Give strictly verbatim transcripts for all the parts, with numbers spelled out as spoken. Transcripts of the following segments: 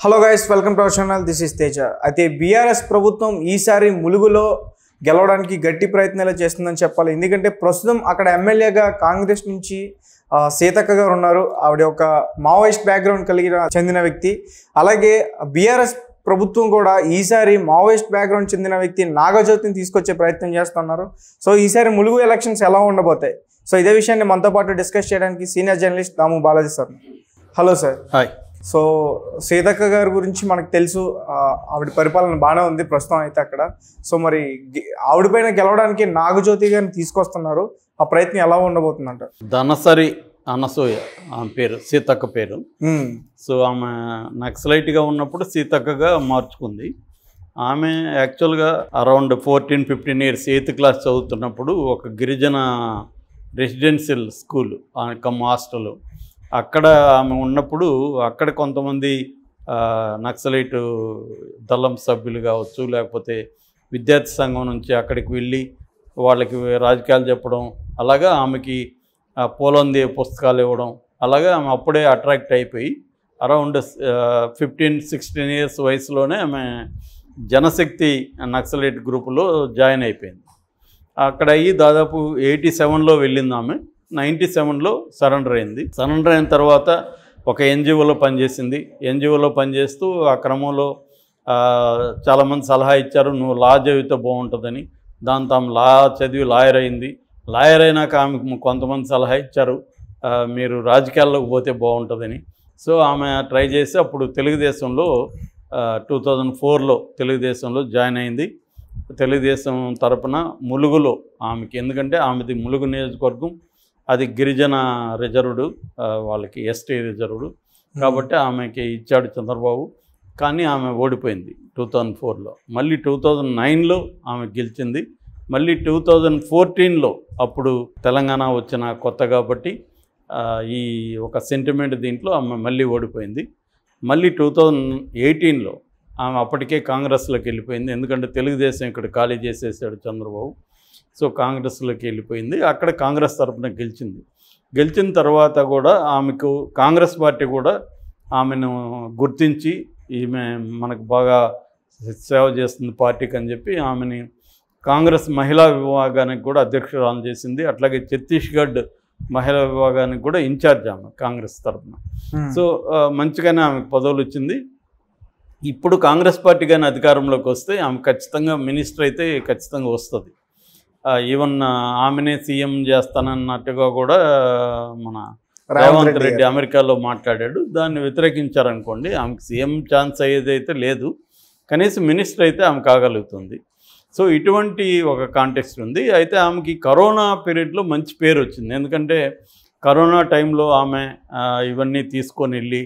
Hello guys, welcome to our channel. This is Teja. అయితే బీఆర్ఎస్ ప్రభుత్వం ఈసారి ములుగులో గెలవడానికి గట్టి ప్రయత్నాలు చేస్తుందని చెప్పాలి. ఎందుకంటే ప్రస్తుతం అక్కడ ఎమ్మెల్యేగా కాంగ్రెస్ నుంచి సీతక్క గారు ఉన్నారు. ఆవిడ ఒక మావోయిస్ట్ బ్యాక్గ్రౌండ్ కలిగిన చెందిన వ్యక్తి. అలాగే బీఆర్ఎస్ ప్రభుత్వం కూడా ఈసారి మావోయిస్ట్ బ్యాక్గ్రౌండ్ చెందిన వ్యక్తి నాగా జ్యోతిని తీసుకొచ్చే ప్రయత్నం చేస్తున్నారు. సో ఈసారి ములుగు ఎలక్షన్స్ ఎలా ఉండబోతాయి, సో ఇదే విషయాన్ని మనతో పాటు డిస్కస్ చేయడానికి senior journalist Damu Balaji sir. Hello sir. Hi. So Seethakka గారి గురించి మనకు తెలుసు, ఆవిడ పరిపాలన బాగానే ఉంది ప్రస్తుతం అయితే అక్కడ. సో మరి ఆవిడ పైన గెలవడానికి నాగజ్యోతి గారిని తీసుకొస్తున్నారు. ఆ ప్రయత్నం ఎలా ఉండబోతుందంట? ధనసరి అనసూయ ఆమె పేరు, సీతక్క పేరు. సో ఆమె నక్సలైట్గా ఉన్నప్పుడు సీతక్కగా మార్చుకుంది. ఆమె యాక్చువల్గా around fourteen fifteen years eighth class చదువుతున్నప్పుడు ఒక గిరిజన రెసిడెన్షియల్ స్కూల్ కమ్ హాస్టల్, అక్కడ ఆమె ఉన్నప్పుడు అక్కడ కొంతమంది నక్సలైట్ దళం సభ్యులు కావచ్చు, లేకపోతే విద్యార్థి సంఘం నుంచి అక్కడికి వెళ్ళి వాళ్ళకి రాజకీయాలు చెప్పడం, అలాగా ఆమెకి పోలంది పుస్తకాలు ఇవ్వడం, అలాగా ఆమె అప్పుడే అట్రాక్ట్ అయిపోయి అరౌండ్ ఫిఫ్టీన్ సిక్స్టీన్ ఇయర్స్ వయసులోనే ఆమె జనశక్తి నక్సలైట్ గ్రూపులో జాయిన్ అయిపోయింది. అక్కడ అయ్యి దాదాపు ఎయిటీ సెవెన్లో వెళ్ళింది ఆమె. నైంటీ సెవెన్లో సరెండర్ అయింది. సరెండర్ అయిన తర్వాత ఒక ఎన్జిఓలో పనిచేసింది. ఎన్జిఓలో పనిచేస్తూ ఆ క్రమంలో చాలామంది సలహా ఇచ్చారు, నువ్వు లా చదివితే బాగుంటుందని. దాంతో ఆమె లా చదివి లాయర్ అయింది. లాయర్ అయినాక ఆమెకు కొంతమంది సలహా ఇచ్చారు, మీరు రాజకీయాల్లోకి పోతే బాగుంటుందని. సో ఆమె ట్రై చేసి అప్పుడు తెలుగుదేశంలో టూ థౌజండ్ ఫోర్లో తెలుగుదేశంలో జాయిన్ అయింది. తెలుగుదేశం తరపున ములుగులో ఆమెకి, ఎందుకంటే ఆమెది ములుగు నియోజకవర్గం, అది గిరిజన రిజర్వ్డ్, వాళ్ళకి ఎస్టీ రిజర్వ్డ్ కాబట్టి ఆమెకి ఇచ్చాడు చంద్రబాబు. కానీ ఆమె ఓడిపోయింది టూ థౌజండ్ ఫోర్లో. మళ్ళీ టూ థౌజండ్ నైన్లో ఆమె గెలిచింది. మళ్ళీ టూ థౌజండ్ ఫోర్టీన్లో అప్పుడు తెలంగాణ వచ్చిన కొత్త కాబట్టి ఈ ఒక సెంటిమెంట్ దీంట్లో ఆమె మళ్ళీ ఓడిపోయింది. మళ్ళీ టూ థౌజండ్ ఎయిటీన్లో ఆమె అప్పటికే కాంగ్రెస్లోకి వెళ్ళిపోయింది. ఎందుకంటే తెలుగుదేశం ఇక్కడ ఖాళీ చేసేసాడు చంద్రబాబు. సో కాంగ్రెస్లోకి వెళ్ళిపోయింది. అక్కడ కాంగ్రెస్ తరఫున గెలిచింది. గెలిచిన తర్వాత కూడా ఆమెకు కాంగ్రెస్ పార్టీ కూడా ఆమెను గుర్తించి, ఈమె మనకు బాగా సేవ చేస్తుంది పార్టీకి అని చెప్పి ఆమెని కాంగ్రెస్ మహిళా విభాగానికి కూడా అధ్యక్షురాలు చేసింది. అట్లాగే ఛత్తీస్గఢ్ మహిళా విభాగానికి కూడా ఇన్ఛార్జ్ ఆమె కాంగ్రెస్ తరఫున. సో మంచిగానే ఆమెకు పదవులు వచ్చింది. ఇప్పుడు కాంగ్రెస్ పార్టీ కానీ అధికారంలోకి వస్తే ఆమె ఖచ్చితంగా మినిస్టర్ అయితే ఖచ్చితంగా వస్తుంది. ఈవెన్ ఆమెనే సీఎం చేస్తానన్నట్టుగా కూడా మన రేవంత్ రెడ్డి అమెరికాలో మాట్లాడాడు. దాన్ని వ్యతిరేకించారనుకోండి, ఆమెకు సీఎం ఛాన్స్ అయ్యేదైతే లేదు, కనీసం మినిస్టర్ అయితే ఆమె కాగలుగుతుంది. సో ఇటువంటి ఒక కాంటెక్స్ట్ ఉంది. అయితే ఆమెకి కరోనా పీరియడ్లో మంచి పేరు వచ్చింది. ఎందుకంటే కరోనా టైంలో ఆమె ఇవన్నీ తీసుకొని వెళ్ళి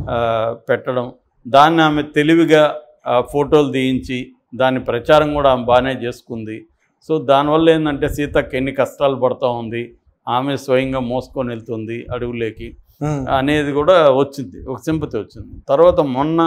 పెట్టడం, దాన్ని ఆమె తెలివిగా ఫోటోలు తీయించి దాని ప్రచారం కూడా ఆమె బాగానే చేసుకుంది. సో దానివల్ల ఏంటంటే సీతక్క ఎన్ని కష్టాలు పడుతూ ఉంది, ఆమె స్వయంగా మోసుకొని వెళ్తుంది అడవులేకి అనేది కూడా వచ్చింది, ఒక సింపతి వచ్చింది. తర్వాత మొన్న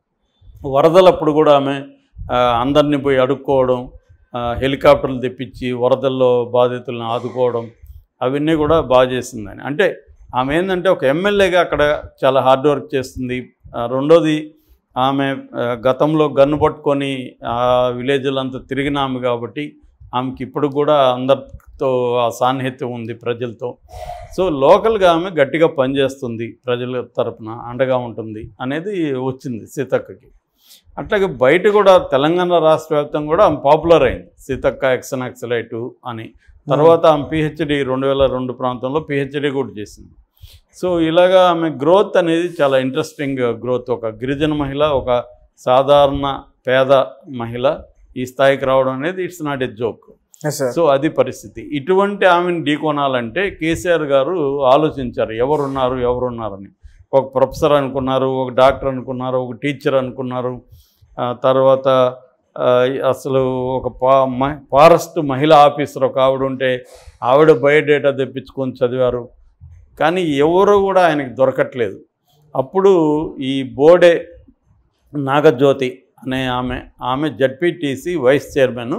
వరదలప్పుడు కూడా ఆమె అందరినీ పోయి అడుక్కోవడం, హెలికాప్టర్లు తెప్పించి వరదల్లో బాధితులను ఆదుకోవడం, అవన్నీ కూడా బాగా చేసిందని. అంటే ఆమె ఏంటంటే ఒక ఎమ్మెల్యేగా అక్కడ చాలా హార్డ్ వర్క్ చేస్తుంది. రెండోది ఆమె గతంలో గన్ను పట్టుకొని ఆ విలేజ్లంతా తిరిగిన ఆమె కాబట్టి ఆమెకి ఇప్పుడు కూడా అందరితో ఆ సాన్నిహిత్యం ఉంది ప్రజలతో. సో లోకల్గా ఆమె గట్టిగా పనిచేస్తుంది, ప్రజల తరపున అండగా ఉంటుంది అనేది వచ్చింది సీతక్కకి. అట్లాగే బయట కూడా తెలంగాణ రాష్ట్ర వ్యాప్తంగా కూడా ఆమె పాపులర్ అయింది, సీతక్క ఎక్స్ నక్సలైటు అని. తర్వాత ఆమె పిహెచ్డి రెండు వేల రెండు ప్రాంతంలో పిహెచ్డి కూడా చేసింది. సో ఇలాగా ఆమె గ్రోత్ అనేది చాలా ఇంట్రెస్టింగ్ గ్రోత్. ఒక గిరిజన మహిళ, ఒక సాధారణ పేద మహిళ ఈ స్థాయికి రావడం అనేది it's not a joke. So అది పరిస్థితి. ఇటువంటి ఆమెను ఢీకొనాలంటే కేసీఆర్ గారు ఆలోచించారు, ఎవరున్నారు ఎవరున్నారని. ఒక ప్రొఫెసర్ అనుకున్నారు, ఒక డాక్టర్ అనుకున్నారు, ఒక టీచర్ అనుకున్నారు. తర్వాత అసలు ఒక పా ఫారెస్ట్ మహిళా ఆఫీసర్ ఒక ఆవిడ ఉంటే ఆవిడ బయోడేటా తెప్పించుకొని చదివారు. కానీ ఎవరు కూడా ఆయనకి దొరకట్లేదు. అప్పుడు ఈ బోడే నాగజ్యోతి అనే ఆమె ఆమె జడ్పీటీసీ వైస్ చైర్మన్,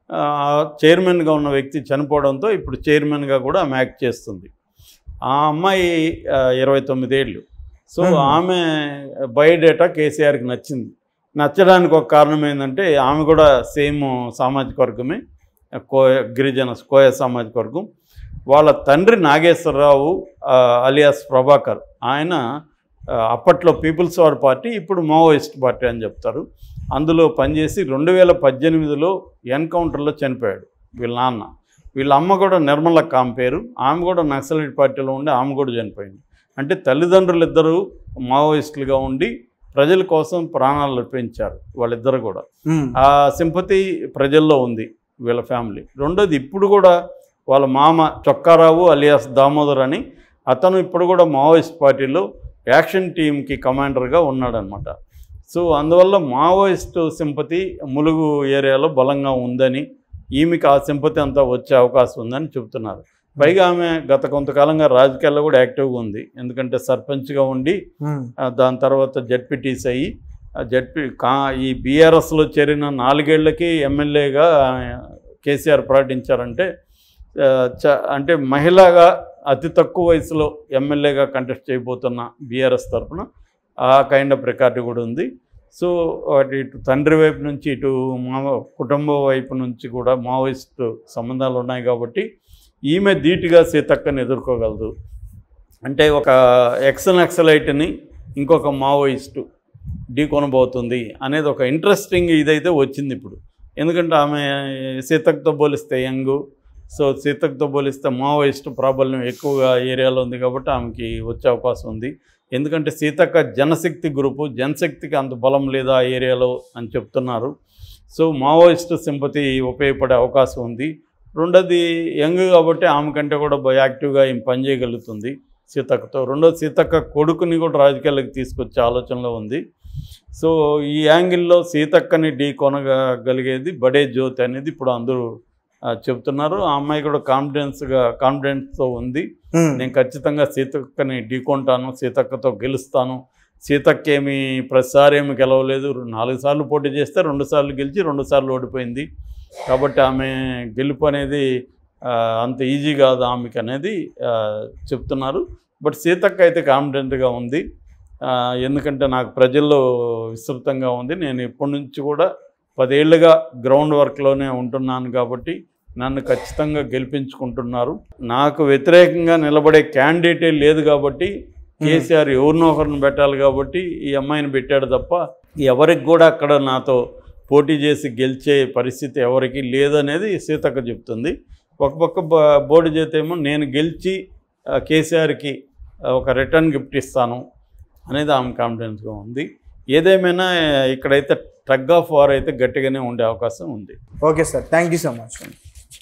చైర్మన్గా ఉన్న వ్యక్తి చనిపోవడంతో ఇప్పుడు చైర్మన్గా కూడా ఆమె యాక్ట్ చేస్తుంది. ఆ అమ్మాయి ఇరవై తొమ్మిదేళ్ళు. సో ఆమె బయోడేటా కేసీఆర్కి నచ్చింది. నచ్చడానికి ఒక కారణం ఏంటంటే ఆమె కూడా సేమ్ సామాజిక వర్గమే, కోయ గిరిజన కోయ సామాజిక వర్గం. వాళ్ళ తండ్రి నాగేశ్వరరావు అలియాస్ ప్రభాకర్, ఆయన అప్పట్లో పీపుల్స్ వార్ పార్టీ, ఇప్పుడు మావోయిస్ట్ పార్టీ అని చెప్తారు. అందులో పనిచేసి రెండు వేల పద్దెనిమిదిలో ఎన్కౌంటర్లో చనిపోయాడు వీళ్ళ నాన్న. వీళ్ళ అమ్మ కూడా నిర్మలక్క ఆమె పేరు, ఆమె కూడా నక్సలైట్ పార్టీలో ఉండి ఆమె కూడా చనిపోయింది. అంటే తల్లిదండ్రులు ఇద్దరు మావోయిస్టులుగా ఉండి ప్రజల కోసం ప్రాణాలు అర్పించారు వాళ్ళిద్దరు కూడా. ఆ సింపతి ప్రజల్లో ఉంది వీళ్ళ ఫ్యామిలీ. రెండోది, ఇప్పుడు కూడా వాళ్ళ మామ చొక్కారావు అలియాస్ దామోదర్ అని, అతను ఇప్పుడు కూడా మావోయిస్ట్ పార్టీలో యాక్షన్ టీమ్కి కమాండర్గా ఉన్నాడనమాట. సో అందువల్ల మావోయిస్ట్ సింపతి ములుగు ఏరియాలో బలంగా ఉందని, ఈమెకి ఆ సింపతి అంతా వచ్చే అవకాశం ఉందని చెబుతున్నారు. పైగా ఆమె గత కొంతకాలంగా రాజకీయాల్లో కూడా యాక్టివ్గా ఉంది. ఎందుకంటే సర్పంచ్గా ఉండి దాని తర్వాత జడ్పీటీసీ అయ్యి జడ్పీ కా ఈ బీఆర్ఎస్లో చేరిన నాలుగేళ్లకి ఎమ్మెల్యేగా కేసీఆర్ ప్రకటించారంటే, అంటే మహిళగా అతి తక్కువ వయసులో ఎమ్మెల్యేగా కంటెస్ట్ చేయబోతున్న బీఆర్ఎస్ తరఫున ఆ కైండ్ ఆఫ్ రికార్డు కూడా ఉంది. సో అటు ఇటు తండ్రి వైపు నుంచి ఇటు మా కుటుంబం వైపు నుంచి కూడా మావోయిస్ట్ సంబంధాలు ఉన్నాయి కాబట్టి ఈమె ధీటుగా సీతక్కని ఎదుర్కోగలదు. అంటే ఒక ఎక్స్ నక్సలైట్ని ఇంకొక మావోయిస్టు ఢీ కొనబోతుంది అనేది ఒక ఇంట్రెస్టింగ్ ఇదైతే వచ్చింది ఇప్పుడు. ఎందుకంటే ఆమె సీతక్కతో పోలిస్తే యంగు, సో సీతక్కతో పోలిస్తే మావోయిస్ట్ ప్రాబల్యం ఎక్కువగా ఏరియాలో ఉంది కాబట్టి ఆమెకి వచ్చే అవకాశం ఉంది. ఎందుకంటే సీతక్క జనశక్తి గ్రూపు, జనశక్తికి అంత బలం లేదా ఆ ఏరియాలో అని చెప్తున్నారు. సో మావోయిస్ట్ సింపతి ఉపయోగపడే అవకాశం ఉంది. రెండోది, యంగ్ కాబట్టి ఆమె కంటే కూడా యాక్టివ్గా ఏం పనిచేయగలుగుతుంది సీతక్కతో. రెండోది, సీతక్క కొడుకుని కూడా రాజకీయాలకు తీసుకొచ్చే ఆలోచనలో ఉంది. సో ఈ యాంగిల్లో సీతక్కని ఢీ కొనగలిగేది బడే జ్యోతి అనేది ఇప్పుడు అందరూ చెప్తున్నారు. ఆ అమ్మాయి కూడా కాన్ఫిడెన్స్గా కాన్ఫిడెన్స్తో ఉంది. నేను ఖచ్చితంగా సీతక్కని ఢీకొంటాను, సీతక్కతో గెలుస్తాను. సీతక్క ఏమి ప్రతిసారి ఏమి గెలవలేదు, నాలుగు సార్లు పోటీ చేస్తే రెండు సార్లు గెలిచి రెండు సార్లు ఓడిపోయింది. కాబట్టి ఆమె గెలుపు అనేది అంత ఈజీ కాదు ఆమెకి అనేది చెప్తున్నారు. బట్ సీతక్క అయితే కాన్ఫిడెంట్గా ఉంది. ఎందుకంటే నాకు ప్రజల్లో విస్తృతంగా ఉంది. నేను ఇప్పటి నుంచి కూడా పదేళ్లుగా గ్రౌండ్ వర్క్లోనే ఉంటున్నాను కాబట్టి నన్ను ఖచ్చితంగా గెలిపించుకుంటున్నారు. నాకు వ్యతిరేకంగా నిలబడే క్యాండిడేటే లేదు కాబట్టి కేసీఆర్ ఎవరినో ఒకరిని పెట్టాలి కాబట్టి ఈ అమ్మాయిని పెట్టాడు తప్ప ఎవరికి కూడా అక్కడ నాతో పోటీ చేసి గెలిచే పరిస్థితి ఎవరికి లేదనేది సీతక్క చెప్తుంది. ఒక పక్క బోర్డు చేతేమో నేను గెలిచి కేసీఆర్కి ఒక రిటర్న్ గిఫ్ట్ ఇస్తాను అనేది ఆమె కాన్ఫిడెన్స్గా ఉంది. ఏదేమైనా ఇక్కడైతే టగ్ ఆఫ్ వార్ అయితే గట్టిగానే ఉండే అవకాశం ఉంది. Okay sir, thank you so much.